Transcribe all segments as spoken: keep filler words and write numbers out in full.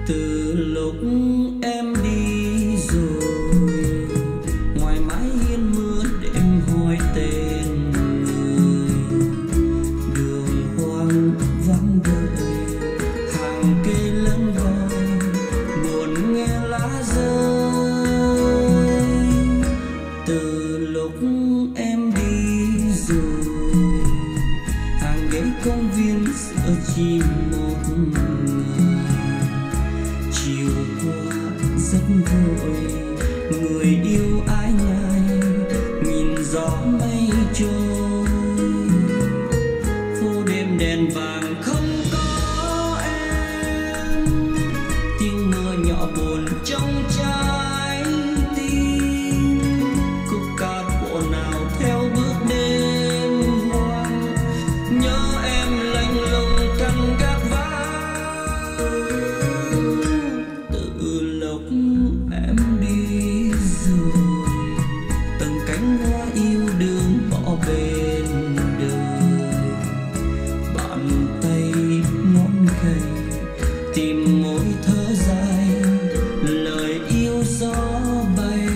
Từ lúc em đi rồi, ngoài mái hiên mưa đêm hỏi tên người. Đường hoang vắng đợi, hàng cây lớn gọi, buồn nghe lá rơi. Từ lúc em đi rồi, hàng ghế công viên giữa chỉ một người. Chiều qua rất vội, người yêu ai ngại, nhìn gió mây trôi. Phố đêm đèn vàng không có em, tiếng mưa nhỏ buồn trong trái tim. Khúc ca bộ nào theo bước đêm hoang, nhớ em lạnh lùng canh gác vắng. Từ lúc em đi rồi, từng cánh hoa yêu đương bỏ bên đời. Bàn tay ngón gầy tìm môi thở dài, lời yêu gió bay.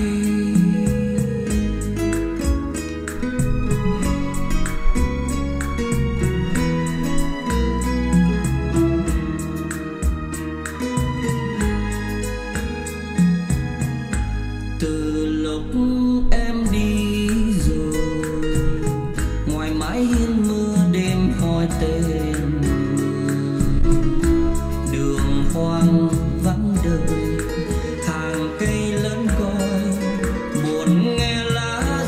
Từ lúc em đi rồi, ngoài mái hiên mưa đêm hỏi tên người. Đường hoang vắng đời, hàng cây lớn coi, buồn nghe lá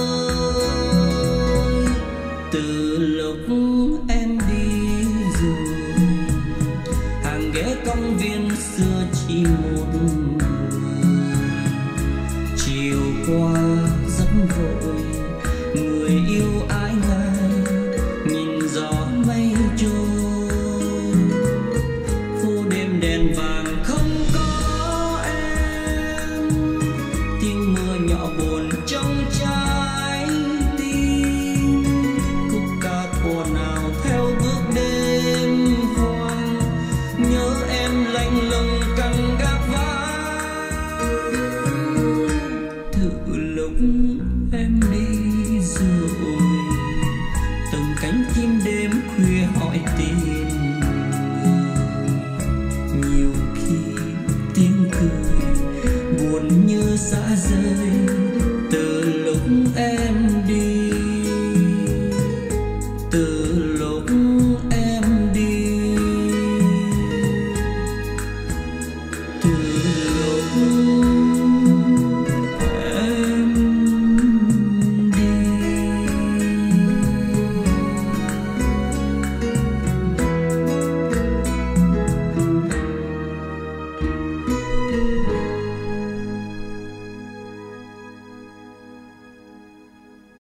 rơi. Từ lúc em đi rồi, hàng ghế công viên xưa chỉ một người. Chiều qua rất vội, người yêu ai ngại, nhìn gió mây trôi. Phố đêm đèn vàng không có em, tiếng mưa nhỏ buồn trong trái tim. Khúc ca thuở nào theo bước đêm hoang, nhớ em lạnh lùng canh gác vắng. Từ lúc em đi rồi, từng cánh chim đêm khuya hỏi tìm người. Nhiều khi tiếng cười buồn như xa rời.